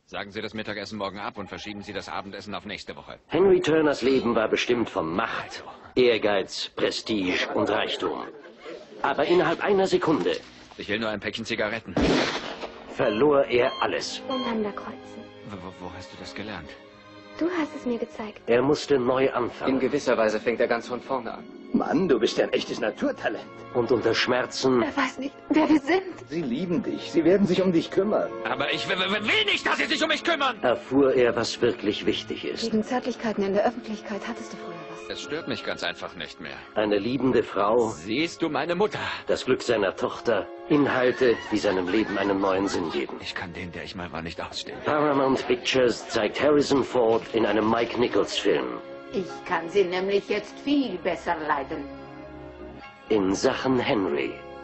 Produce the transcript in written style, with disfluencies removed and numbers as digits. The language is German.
Sagen Sie das Mittagessen morgen ab und verschieben Sie das Abendessen auf nächste Woche. Henry Turners Leben war bestimmt von Macht, Ehrgeiz, Prestige und Reichtum. Aber innerhalb einer Sekunde Ich will nur ein Päckchen Zigaretten. verlor er alles. Einander kreuzen. Wo hast du das gelernt? Du hast es mir gezeigt. Er musste neu In anfangen. gewisser Weise fängt er ganz von vorne an. Mann, du bist ja ein echtes Naturtalent. Und unter Schmerzen Er weiß nicht, wer wir sind. Sie lieben dich. Sie werden sich um dich kümmern. Aber ich will nicht, dass Sie sich um mich kümmern! erfuhr er, was wirklich wichtig ist. Gegen Zärtlichkeiten in der Öffentlichkeit hattest du früher was. Es stört mich ganz einfach nicht mehr. Eine liebende Frau, Siehst du meine Mutter? das Glück seiner Tochter, Inhalte, die seinem Leben einen neuen Sinn geben. Ich kann den, der ich mal war, nicht ausstehen. Paramount Pictures zeigt Harrison Ford in einem Mike Nichols Film. Ich kann sie nämlich jetzt viel besser leiden. In Sachen Henry.